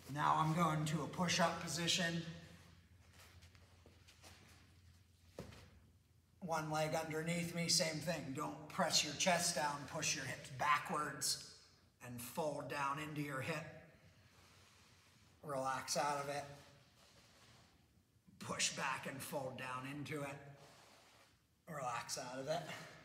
Now I'm going to a push-up position. One leg underneath me, same thing. Don't press your chest down, push your hips backwards and fold down into your hip. Relax out of it. Push back and fold down into it. Relax out of it.